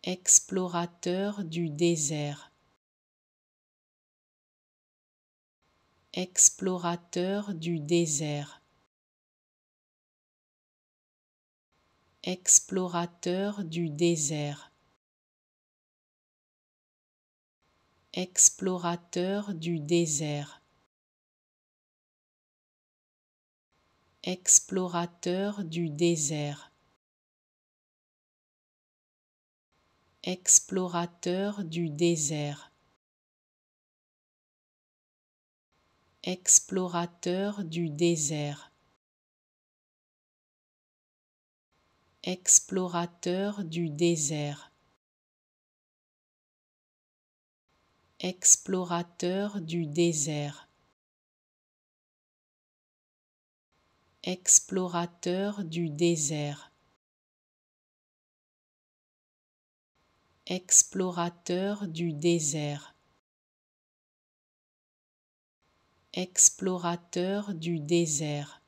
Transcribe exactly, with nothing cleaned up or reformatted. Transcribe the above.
explorateur du désert, explorateur du désert, explorateur du désert, explorateur du désert, explorateur du désert, explorateur du désert, explorateur du désert, explorateur du désert, explorateur du désert, explorateur du désert, explorateur du désert, explorateur du désert,